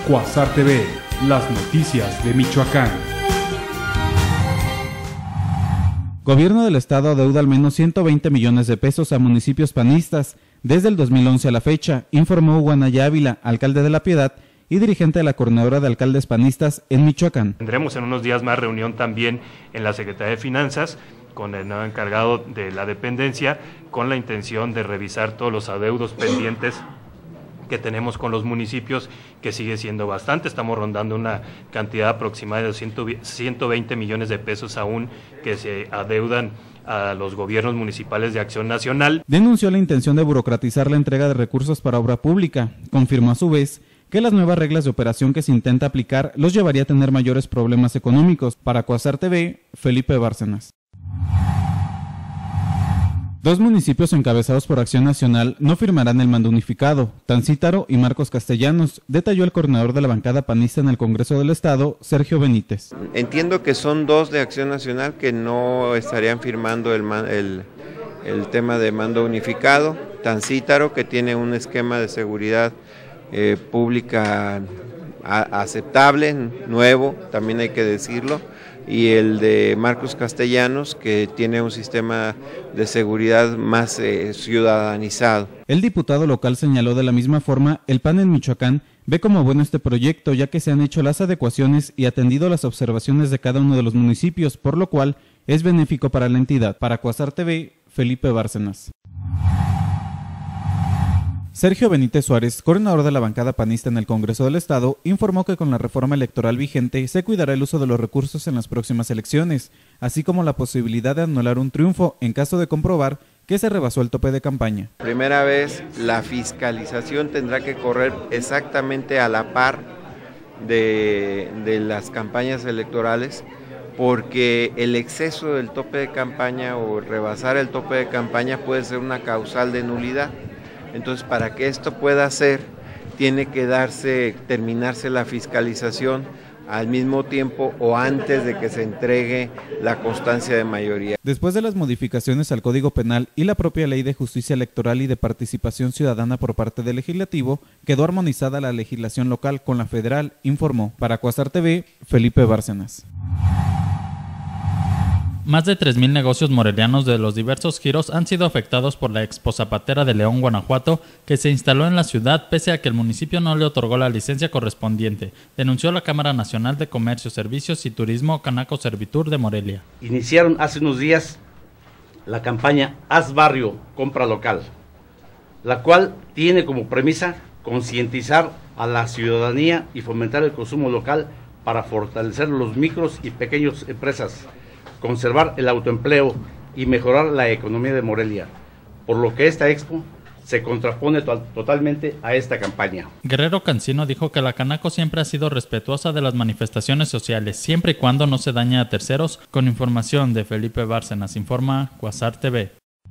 Cuasar TV, las noticias de Michoacán. Gobierno del Estado adeuda al menos 120 millones de pesos a municipios panistas desde el 2011 a la fecha, informó Hugo Anaya Ávila, alcalde de La Piedad y dirigente de la Coordinadora de Alcaldes Panistas en Michoacán. Tendremos en unos días más reunión también en la Secretaría de Finanzas con el nuevo encargado de la dependencia, con la intención de revisar todos los adeudos pendientes que tenemos con los municipios, que sigue siendo bastante. Estamos rondando una cantidad aproximada de 120 millones de pesos aún que se adeudan a los gobiernos municipales de Acción Nacional. Denunció la intención de burocratizar la entrega de recursos para obra pública. Confirmó a su vez que las nuevas reglas de operación que se intenta aplicar los llevaría a tener mayores problemas económicos. Para Cuasar TV, Felipe Bárcenas. Dos municipios encabezados por Acción Nacional no firmarán el mando unificado, Tancítaro y Marcos Castellanos, detalló el coordinador de la bancada panista en el Congreso del Estado, Sergio Benítez. Entiendo que son dos de Acción Nacional que no estarían firmando el tema de mando unificado. Tancítaro, que tiene un esquema de seguridad pública aceptable, nuevo, también hay que decirlo, y el de Marcos Castellanos, que tiene un sistema de seguridad más ciudadanizado. El diputado local señaló de la misma forma, el PAN en Michoacán ve como bueno este proyecto, ya que se han hecho las adecuaciones y atendido las observaciones de cada uno de los municipios, por lo cual es benéfico para la entidad. Para Cuasar TV, Felipe Bárcenas. Sergio Benítez Suárez, coordinador de la bancada panista en el Congreso del Estado, informó que con la reforma electoral vigente se cuidará el uso de los recursos en las próximas elecciones, así como la posibilidad de anular un triunfo en caso de comprobar que se rebasó el tope de campaña. Primera vez, la fiscalización tendrá que correr exactamente a la par de las campañas electorales, porque el exceso del tope de campaña o rebasar el tope de campaña puede ser una causal de nulidad. Entonces, para que esto pueda ser, tiene que terminarse la fiscalización al mismo tiempo o antes de que se entregue la constancia de mayoría. Después de las modificaciones al Código Penal y la propia Ley de Justicia Electoral y de Participación Ciudadana por parte del Legislativo, quedó armonizada la legislación local con la federal, informó. Para Cuasar TV, Felipe Bárcenas. Más de 3,000 negocios morelianos de los diversos giros han sido afectados por la Expo Zapatera de León, Guanajuato, que se instaló en la ciudad pese a que el municipio no le otorgó la licencia correspondiente, denunció la Cámara Nacional de Comercio, Servicios y Turismo Canaco Servitur de Morelia. Iniciaron hace unos días la campaña Haz Barrio, Compra Local, la cual tiene como premisa concientizar a la ciudadanía y fomentar el consumo local para fortalecer los micros y pequeñas empresas, conservar el autoempleo y mejorar la economía de Morelia, por lo que esta expo se contrapone totalmente a esta campaña. Guerrero Cancino dijo que la Canaco siempre ha sido respetuosa de las manifestaciones sociales, siempre y cuando no se dañe a terceros. Con información de Felipe Bárcenas, informa Cuasar TV.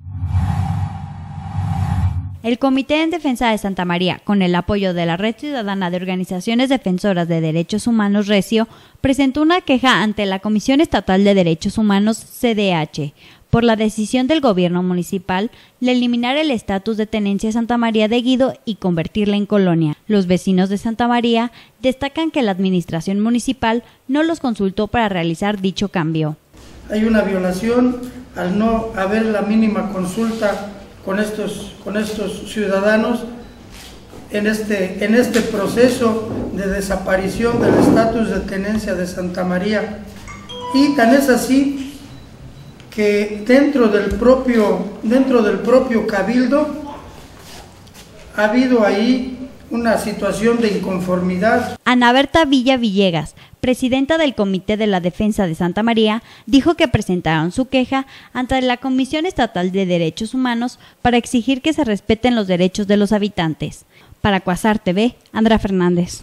El Comité en Defensa de Santa María, con el apoyo de la Red Ciudadana de Organizaciones Defensoras de Derechos Humanos Recio, presentó una queja ante la Comisión Estatal de Derechos Humanos CDH por la decisión del gobierno municipal de eliminar el estatus de tenencia Santa María de Guido y convertirla en colonia. Los vecinos de Santa María destacan que la administración municipal no los consultó para realizar dicho cambio. Hay una violación al no haber la mínima consulta con estos ciudadanos en este proceso de desaparición del estatus de tenencia de Santa María. Y tan es así que dentro del propio cabildo ha habido ahí una situación de inconformidad. Ana Berta Villa Villegas, presidenta del Comité de la Defensa de Santa María, dijo que presentaron su queja ante la Comisión Estatal de Derechos Humanos para exigir que se respeten los derechos de los habitantes. Para Cuasar TV, Andrea Fernández.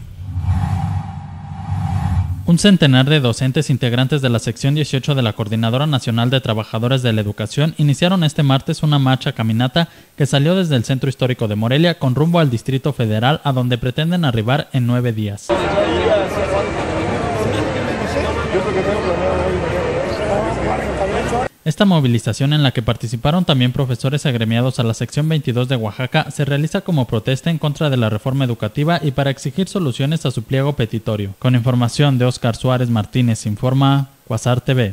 Un centenar de docentes integrantes de la sección 18 de la Coordinadora Nacional de Trabajadores de la Educación iniciaron este martes una marcha caminata que salió desde el Centro Histórico de Morelia con rumbo al Distrito Federal, a donde pretenden arribar en 9 días. Esta movilización, en la que participaron también profesores agremiados a la sección 22 de Oaxaca, se realiza como protesta en contra de la reforma educativa y para exigir soluciones a su pliego petitorio. Con información de Óscar Suárez Martínez, informa Quasar TV.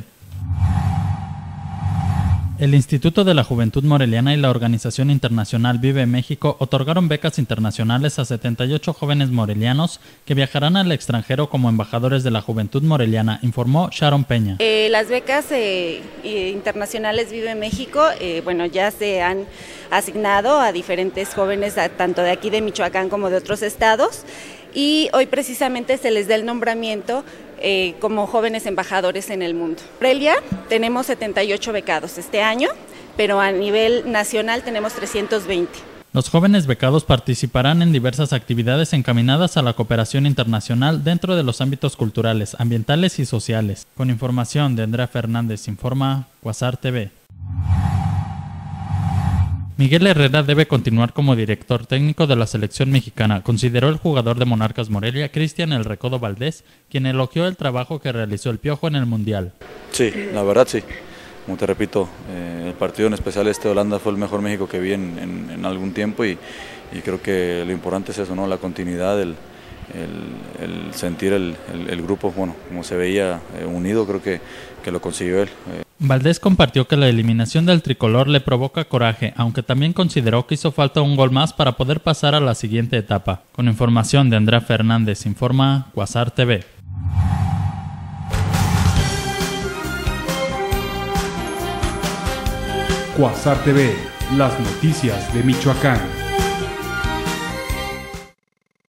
El Instituto de la Juventud Moreliana y la organización internacional Vive México otorgaron becas internacionales a 78 jóvenes morelianos que viajarán al extranjero como embajadores de la juventud moreliana, informó Sharon Peña. Las becas internacionales Vive México, ya se han asignado a diferentes jóvenes, tanto de aquí de Michoacán como de otros estados, y hoy precisamente se les da el nombramiento como jóvenes embajadores en el mundo. Morelia tenemos 78 becados este año, pero a nivel nacional tenemos 320. Los jóvenes becados participarán en diversas actividades encaminadas a la cooperación internacional dentro de los ámbitos culturales, ambientales y sociales. Con información de Andrea Fernández, informa Quasar TV. Miguel Herrera debe continuar como director técnico de la selección mexicana, consideró el jugador de Monarcas Morelia, Cristian El Recodo Valdés, quien elogió el trabajo que realizó el Piojo en el Mundial. Sí, la verdad sí. Como te repito, el partido en especial de Holanda fue el mejor México que vi en algún tiempo y creo que lo importante es eso, ¿no? La continuidad, el sentir el grupo, como se veía unido, creo que lo consiguió él. Valdés compartió que la eliminación del tricolor le provoca coraje, aunque también consideró que hizo falta un gol más para poder pasar a la siguiente etapa. Con información de Andrea Fernández, informa Quasar TV. Quasar TV, las noticias de Michoacán.